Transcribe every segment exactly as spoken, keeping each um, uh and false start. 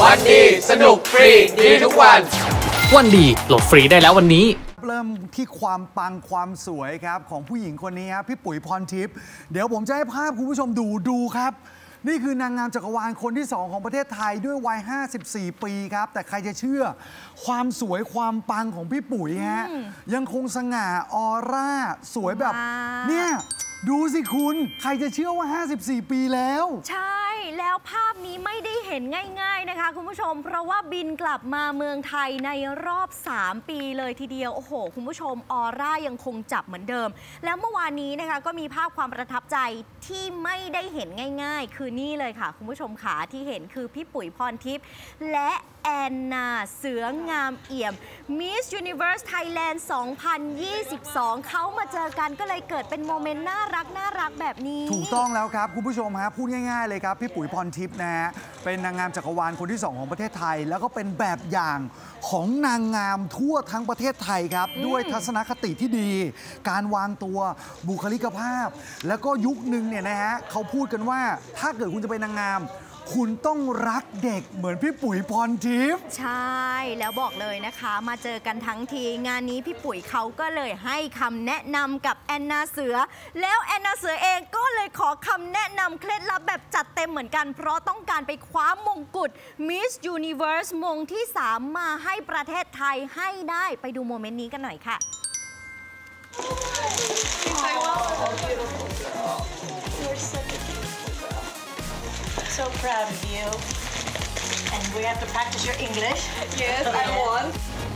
วันดีสนุกฟรีดีทุกวันวันดีโหลดฟรีได้แล้ววันนี้เริ่มที่ความปังความสวยครับของผู้หญิงคนนี้ครับพี่ปุ๋ยพรทิพย์เดี๋ยวผมจะให้ภาพคุณผู้ชมดูดูครับนี่คือนางงามจักรวาลคนที่สองของประเทศไทยด้วยวัยห้าสิบสี่ปีครับแต่ใครจะเชื่อความสวยความปังของพี่ปุ๋ยฮะยังคงสง่าออร่าสวยแบบเนี่ยดูสิคุณใครจะเชื่อว่าห้าสิบสี่ปีแล้วใช่แล้วภาพนี้ไม่ได้เห็นง่ายๆนะคะคุณผู้ชมเพราะว่าบินกลับมาเมืองไทยในรอบสามปีเลยทีเดียวโอ้โหคุณผู้ชมออร่ายังคงจับเหมือนเดิมแล้วเมื่อวานนี้นะคะก็มีภาพความประทับใจที่ไม่ได้เห็นง่ายๆคือนี่เลยค่ะคุณผู้ชมขาที่เห็นคือพี่ปุ๋ยพรทิพย์และแอนนาเสืองามเอี่ยม Miss Universe Thailand สองพันยี่สิบสองเขามาเจอกันก็เลยเกิดเป็นโมเมนต์น่ารักน่ารักแบบนี้ถูกต้องแล้วครับคุณผู้ชมฮะพูดง่ายๆเลยครับพี่ปุ๋ยพรทิพย์นะฮะเป็นนางงามจักรวาลคนที่สองของประเทศไทยแล้วก็เป็นแบบอย่างของนางงามทั่วทั้งประเทศไทยครับด้วยทัศนคติที่ดีการวางตัวบุคลิกภาพแล้วก็ยุคนึงเนี่ยนะฮะเขาพูดกันว่าถ้าเกิดคุณจะเป็นนางงามคุณต้องรักเด็กเหมือนพี่ปุ๋ยพรทิพย์ใช่แล้วบอกเลยนะคะมาเจอกันทั้งทีงานนี้พี่ปุ๋ยเขาก็เลยให้คำแนะนำกับแอนนาเสือแล้วแอนนาเสือเองก็เลยขอคำแนะนำเคล็ดลับแบบจัดเต็มเหมือนกันเพราะต้องการไปคว้ามงกุฎ Miss Universe มงที่สามมาให้ประเทศไทยให้ได้ไปดูโมเมนต์นี้กันหน่อยค่ะ So proud of you. And we have to practice your English. Yes, I want.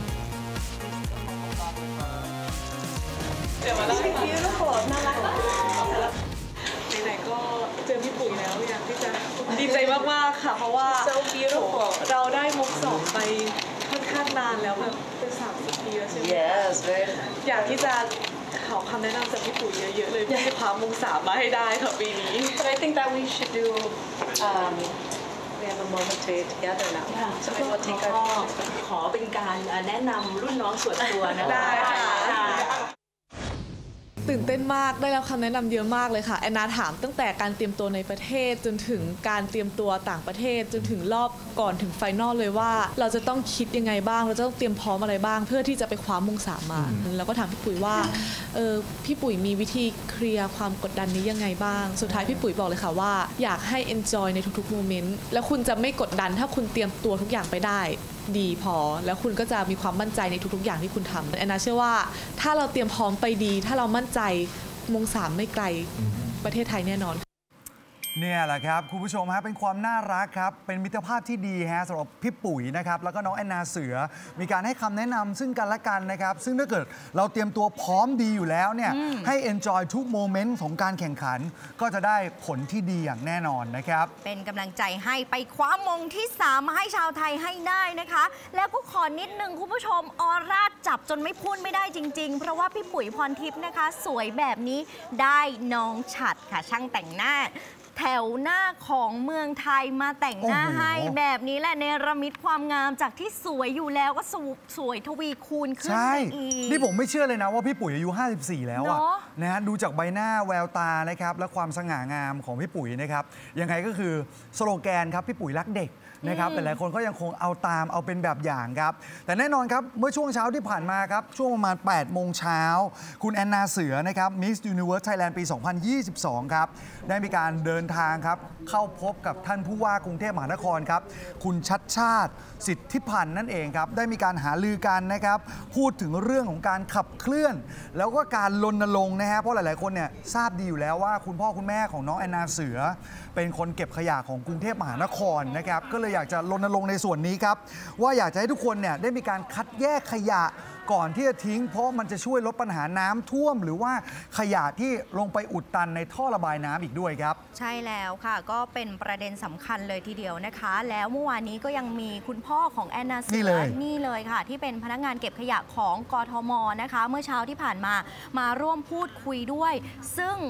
It's beautiful. น่ารักมากไหนๆก็เจอพี่ปุ๋ยแล้วอยากที่จะดีใจมากๆค่ะเพราะว่า So beautiful. เราได้มงสองไปค่อนข้างนานแล้วแบบเป็นสามสิบปีแล้วใช่ไหม Yes, very. อยากที่จะขอคำแนะนำจากพี่ปุ๋ยเยอะๆเลยเพื่อให้คว้ามงสามมาให้ได้ค่ะปีนี้ But I think that we should do. Um, we have a moment to together now. So maybe we'll take our. ขอเป็นการแนะนำรุ่นน้องส่วนตัวนะคะได้ค่ะตื่นเต้นมากได้รับคำแนะนำเยอะมากเลยค่ะแอนนาถามตั้งแต่การเตรียมตัวในประเทศจนถึงการเตรียมตัวต่างประเทศจนถึงรอบก่อนถึงไฟนอลเลยว่าเราจะต้องคิดยังไงบ้างเราจะต้องเตรียมพร้อมอะไรบ้างเพื่อที่จะไปคว้ามงสามมาแล้วก็ถามพี่ปุ๋ยว่าเออพี่ปุ๋ยมีวิธีเคลียร์ความกดดันนี้ยังไงบ้างสุดท้ายพี่ปุ๋ยบอกเลยค่ะว่าอยากให้ enjoy ในทุกๆโมเมนต์แล้วคุณจะไม่กดดันถ้าคุณเตรียมตัวทุกอย่างไปได้ดีพอแล้วคุณก็จะมีความมั่นใจในทุกๆอย่างที่คุณทำแอนนาเชื่อว่าถ้าเราเตรียมพร้อมไปดีถ้าเรามั่นใจมงสามไม่ไกลประเทศไทยแน่นอนเนี่ยแหละครับคุณผู้ชมฮะเป็นความน่ารักครับเป็นมิตรภาพที่ดีฮะสำหรับพี่ปุ๋ยนะครับแล้วก็น้องแอนนาเสือมีการให้คำแนะนำซึ่งกันและกันนะครับซึ่งถ้าเกิดเราเตรียมตัวพร้อมดีอยู่แล้วเนี่ยให้ enjoy ทุกโมเมนต์ของการแข่งขันก็จะได้ผลที่ดีอย่างแน่นอนนะครับเป็นกำลังใจให้ไปคว้ามงที่สามมาให้ชาวไทยให้ได้นะคะแล้วก็ขอนิดนึงคุณผู้ชมออร่าจับจนไม่พูดไม่ได้จริงๆเพราะว่าพี่ปุ๋ยพรทิพย์นะคะสวยแบบนี้ได้น้องฉัดค่ะช่างแต่งหน้าแถวหน้าของเมืองไทยมาแต่งหน้าให้แบบนี้แหละเนรมิตความงามจากที่สวยอยู่แล้วก็สวยทวีคูณขึ้นไปอีกนี่ผมไม่เชื่อเลยนะว่าพี่ปุ๋ยอายุห้าสิบสี่แล้วอะนะฮะดูจากใบหน้าแววตานะครับและความสง่างามของพี่ปุ๋ยนะครับยังไงก็คือสโลแกนครับพี่ปุ๋ยรักเด็กนะครับแต่หลายคนก็ยังคงเอาตามเอาเป็นแบบอย่างครับแต่แน่นอนครับเมื่อช่วงเช้าที่ผ่านมาครับช่วงประมาณแปดโมงเช้าคุณแอนนาเสือนะครับ Miss Universe Thailand ปี สองพันยี่สิบสอง ครับได้มีการเดินทางครับเข้าพบกับท่านผู้ว่ากรุงเทพมหานครครับคุณชัดชาติสิทธิพันธ์นั่นเองครับได้มีการหารือกันนะครับพูดถึงเรื่องของการขับเคลื่อนแล้วก็การรณรงค์นะฮะเพราะหลายๆคนเนี่ยทราบดีอยู่แล้วว่าคุณพ่อคุณแม่ของน้องแอนนาเสือเป็นคนเก็บขยะของกรุงเทพมหานครนะครับก็เลยอยากจะรณรงค์ในส่วนนี้ครับว่าอยากจะให้ทุกคนเนี่ยได้มีการคัดแยกขยะก่อนที่จะทิ้งเพราะมันจะช่วยลดปัญหาน้ำท่วมหรือว่าขยะที่ลงไปอุดตันในท่อระบายน้ำอีกด้วยครับใช่แล้วค่ะก็เป็นประเด็นสำคัญเลยทีเดียวนะคะแล้วเมื่อวานนี้ก็ยังมีคุณพ่อของแอนนาเสือนี่เลยค่ะที่เป็นพนักงานเก็บขยะของกทมนะคะเมื่อเช้าที่ผ่านมามาร่วมพูดคุยด้วยซึ่ง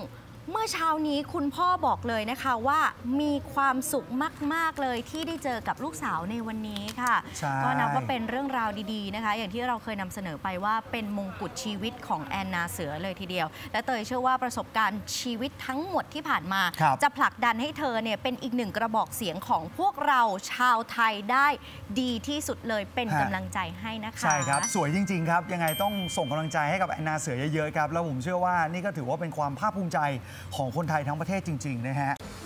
เมื่อเช้านี้คุณพ่อบอกเลยนะคะว่ามีความสุขมากๆเลยที่ได้เจอกับลูกสาวในวันนี้ค่ะก็นับว่าเป็นเรื่องราวดีๆนะคะอย่างที่เราเคยนำเสนอไปว่าเป็นมงกุฎชีวิตของแอนนาเสือเลยทีเดียวและเตยเชื่อว่าประสบการณ์ชีวิตทั้งหมดที่ผ่านมาจะผลักดันให้เธอเนี่ยเป็นอีกหนึ่งกระบอกเสียงของพวกเราชาวไทยได้ดีที่สุดเลยเป็นกำลังใจให้นะคะใช่ครับสวยจริงๆครับยังไงต้องส่งกำลังใจให้กับแอนนาเสือเยอะๆครับแล้วผมเชื่อว่านี่ก็ถือว่าเป็นความภาคภูมิใจของคนไทยทั้งประเทศจริงๆนะฮะ